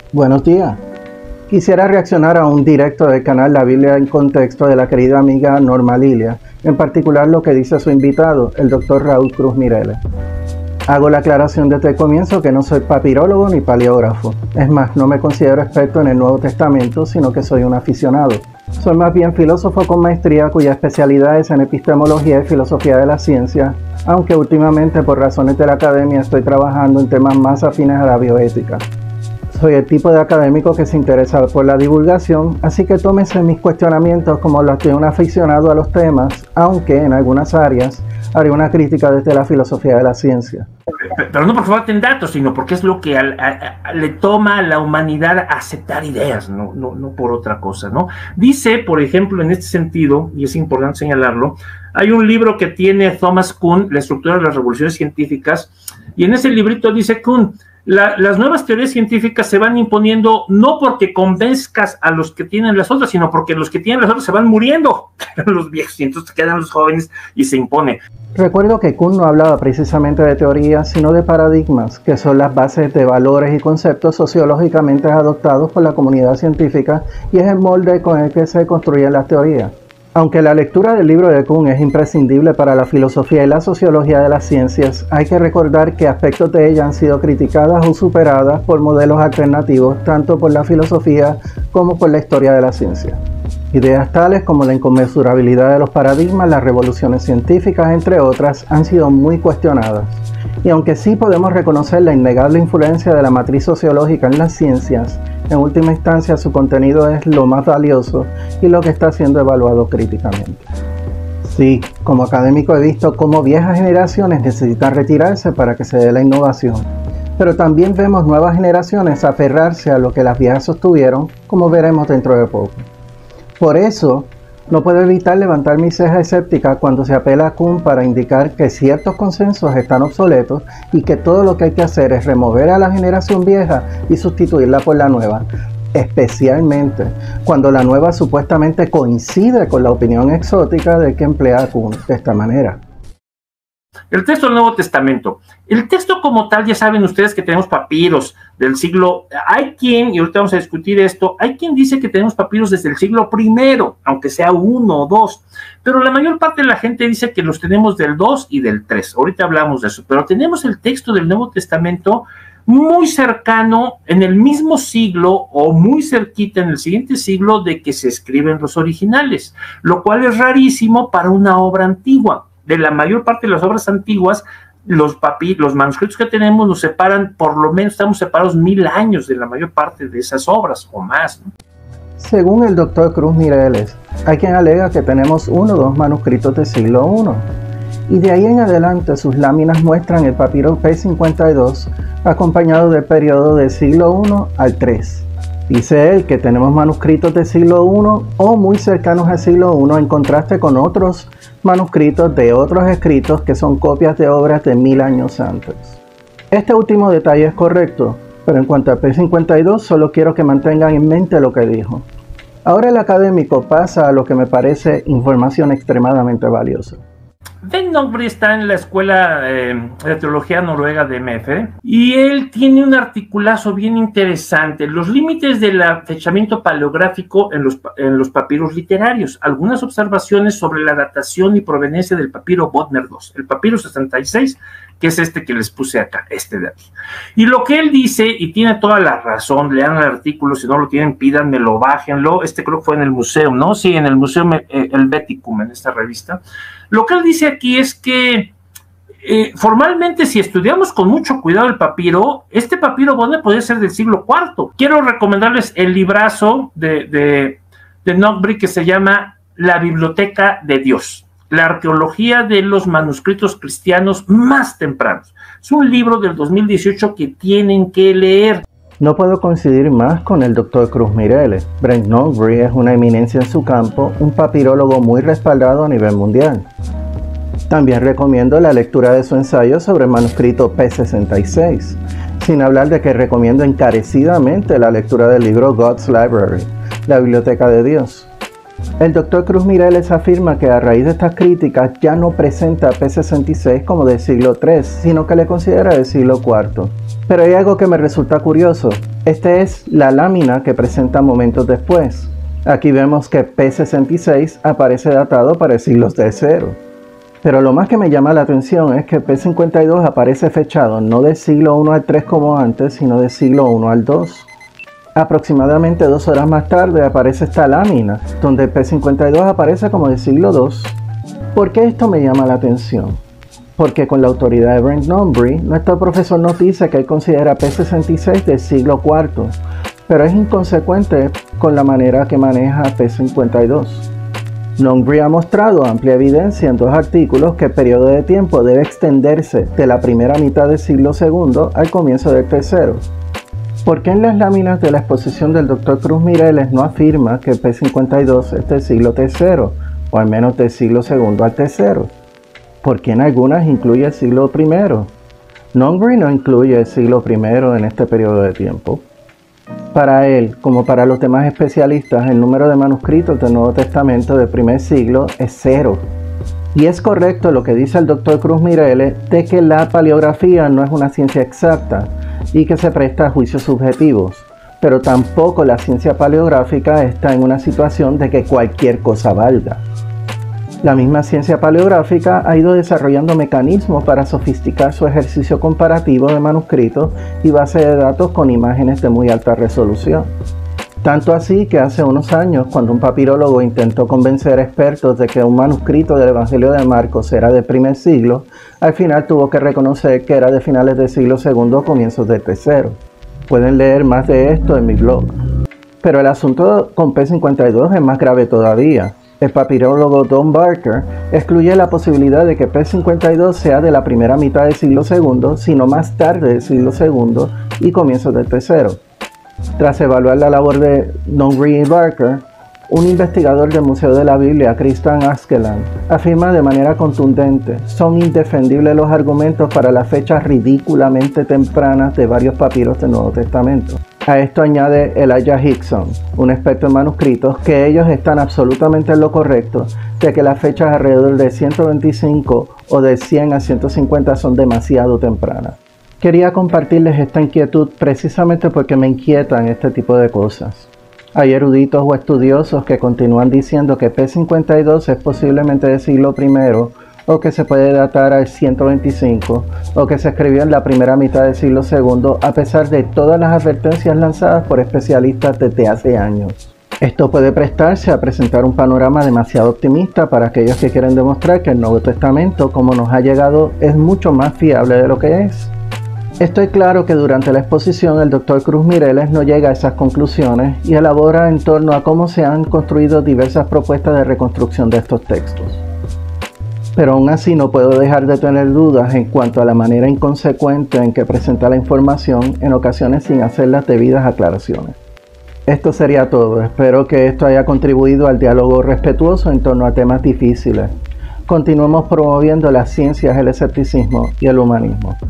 Buenos días. Quisiera reaccionar a un directo del canal La Biblia en Contexto de la querida amiga Norma Lilia, en particular lo que dice su invitado, el Dr. Raúl Cruz Mireles. Hago la aclaración desde el comienzo que no soy papirólogo ni paleógrafo. Es más, no me considero experto en el Nuevo Testamento, sino que soy un aficionado. Soy más bien filósofo con maestría cuya especialidad es en epistemología y filosofía de la ciencia, aunque últimamente por razones de la academia estoy trabajando en temas más afines a la bioética. Soy el tipo de académico que se interesa por la divulgación, así que tómense mis cuestionamientos como los de un aficionado a los temas, aunque en algunas áreas haré una crítica desde la filosofía de la ciencia. Pero no porque falten datos, sino porque es lo que le toma a la humanidad a aceptar ideas, no por otra cosa, ¿no? Dice, por ejemplo, en este sentido, y es importante señalarlo, hay un libro que tiene Thomas Kuhn, La estructura de las revoluciones científicas, y en ese librito dice Kuhn, las nuevas teorías científicas se van imponiendo no porque convenzcas a los que tienen las otras, sino porque los que tienen las otras se van muriendo, los viejos, y entonces quedan los jóvenes y se impone. Recuerdo que Kuhn no hablaba precisamente de teorías, sino de paradigmas, que son las bases de valores y conceptos sociológicamente adoptados por la comunidad científica y es el molde con el que se construyen las teorías. Aunque la lectura del libro de Kuhn es imprescindible para la filosofía y la sociología de las ciencias, hay que recordar que aspectos de ella han sido criticadas o superadas por modelos alternativos, tanto por la filosofía como por la historia de la ciencia. Ideas tales como la inconmensurabilidad de los paradigmas, las revoluciones científicas, entre otras, han sido muy cuestionadas. Y aunque sí podemos reconocer la innegable influencia de la matriz sociológica en las ciencias, en última instancia su contenido es lo más valioso y lo que está siendo evaluado críticamente. Sí, como académico he visto cómo viejas generaciones necesitan retirarse para que se dé la innovación, pero también vemos nuevas generaciones aferrarse a lo que las viejas sostuvieron, como veremos dentro de poco. Por eso, no puedo evitar levantar mi ceja escéptica cuando se apela a Kuhn para indicar que ciertos consensos están obsoletos y que todo lo que hay que hacer es remover a la generación vieja y sustituirla por la nueva, especialmente cuando la nueva supuestamente coincide con la opinión exótica de que emplea a Kuhn de esta manera. El texto del Nuevo Testamento. El texto como tal, ya saben ustedes que tenemos papiros del siglo... Hay quien, y ahorita vamos a discutir esto, hay quien dice que tenemos papiros desde el siglo I, aunque sea 1 o 2, pero la mayor parte de la gente dice que los tenemos del 2 y del 3. Ahorita hablamos de eso, pero tenemos el texto del Nuevo Testamento muy cercano, en el mismo siglo o muy cerquita en el siguiente siglo de que se escriben los originales, lo cual es rarísimo para una obra antigua. De la mayor parte de las obras antiguas, los manuscritos que tenemos nos separan, por lo menos estamos separados 1000 años de la mayor parte de esas obras o más, ¿no? Según el Dr. Cruz Mireles, hay quien alega que tenemos 1 o 2 manuscritos del siglo I, y de ahí en adelante sus láminas muestran el papiro P52 acompañado del periodo del siglo I al III. Dice él que tenemos manuscritos del siglo I o muy cercanos al siglo I en contraste con otros manuscritos de otros escritos que son copias de obras de 1000 años antes. Este último detalle es correcto, pero en cuanto al P52 solo quiero que mantengan en mente lo que dijo. Ahora el académico pasa a lo que me parece información extremadamente valiosa. Ben Nogbre está en la escuela de teología noruega de MF y él tiene un articulazo bien interesante, los límites del fechamiento paleográfico en los papiros literarios, algunas observaciones sobre la datación y proveniencia del papiro Bodmer II, el papiro 66, que es este que les puse acá, este de aquí. Y lo que él dice, y tiene toda la razón, lean el artículo, si no lo tienen, pídanmelo, bájenlo, creo que fue en el museo, ¿no? Sí, en el Museo Helveticum, en esta revista. Lo que él dice aquí es que formalmente, si estudiamos con mucho cuidado el papiro, este papiro Bodmer podría ser del siglo IV. Quiero recomendarles el librazo de Nogbre que se llama La Biblioteca de Dios, la arqueología de los manuscritos cristianos más tempranos. Es un libro del 2018 que tienen que leer. No puedo coincidir más con el Dr. Cruz Mireles. Brent Nogbre es una eminencia en su campo, un papirólogo muy respaldado a nivel mundial. También recomiendo la lectura de su ensayo sobre el manuscrito P66, sin hablar de que recomiendo encarecidamente la lectura del libro God's Library, la Biblioteca de Dios. El Dr. Cruz Mireles afirma que a raíz de estas críticas ya no presenta a P66 como del siglo III, sino que le considera del siglo IV. Pero hay algo que me resulta curioso. Esta es la lámina que presenta momentos después. Aquí vemos que P66 aparece datado para el siglo III. Pero lo más que me llama la atención es que P52 aparece fechado no del siglo I al III como antes, sino del siglo I al II. Aproximadamente 2 horas más tarde aparece esta lámina, donde P52 aparece como del siglo II. ¿Por qué esto me llama la atención? Porque con la autoridad de Brent Nonbury, nuestro profesor nos dice que él considera P66 del siglo IV, pero es inconsecuente con la manera que maneja P52. Nonbury ha mostrado amplia evidencia en 2 artículos que el periodo de tiempo debe extenderse de la primera mitad del siglo II al comienzo del tercero. ¿Por qué en las láminas de la exposición del Dr. Cruz Mireles no afirma que P52 es del siglo III, o al menos del siglo II al III? ¿Por qué en algunas incluye el siglo I? Nonbury no incluye el siglo I en este periodo de tiempo. Para él, como para los demás especialistas, el número de manuscritos del Nuevo Testamento del primer siglo es 0. Y es correcto lo que dice el Dr. Cruz Mireles de que la paleografía no es una ciencia exacta y que se presta a juicios subjetivos, pero tampoco la ciencia paleográfica está en una situación de que cualquier cosa valga. La misma ciencia paleográfica ha ido desarrollando mecanismos para sofisticar su ejercicio comparativo de manuscritos y bases de datos con imágenes de muy alta resolución. Tanto así que hace unos años, cuando un papirólogo intentó convencer a expertos de que un manuscrito del Evangelio de Marcos era del primer siglo, al final tuvo que reconocer que era de finales del siglo II o comienzos del tercero. Pueden leer más de esto en mi blog. Pero el asunto con P52 es más grave todavía. El papirólogo Don Barker excluye la posibilidad de que P52 sea de la primera mitad del siglo II, sino más tarde del siglo II y comienzos del tercero. Tras evaluar la labor de Nonbury y Barker, un investigador del Museo de la Biblia, Christian Askeland, afirma de manera contundente: son indefendibles los argumentos para las fechas ridículamente tempranas de varios papiros del Nuevo Testamento. A esto añade Elijah Hixson, un experto en manuscritos, que ellos están absolutamente en lo correcto de que las fechas alrededor de 125 o de 100 a 150 son demasiado tempranas. Quería compartirles esta inquietud precisamente porque me inquietan este tipo de cosas. Hay eruditos o estudiosos que continúan diciendo que P52 es posiblemente del siglo I, o que se puede datar al 125, o que se escribió en la primera mitad del siglo II, a pesar de todas las advertencias lanzadas por especialistas desde hace años. Esto puede prestarse a presentar un panorama demasiado optimista para aquellos que quieren demostrar que el Nuevo Testamento, como nos ha llegado, es mucho más fiable de lo que es. Estoy claro que durante la exposición el Dr. Cruz Mireles no llega a esas conclusiones y elabora en torno a cómo se han construido diversas propuestas de reconstrucción de estos textos. Pero aún así no puedo dejar de tener dudas en cuanto a la manera inconsecuente en que presenta la información, en ocasiones sin hacer las debidas aclaraciones. Esto sería todo. Espero que esto haya contribuido al diálogo respetuoso en torno a temas difíciles. Continuemos promoviendo las ciencias, el escepticismo y el humanismo.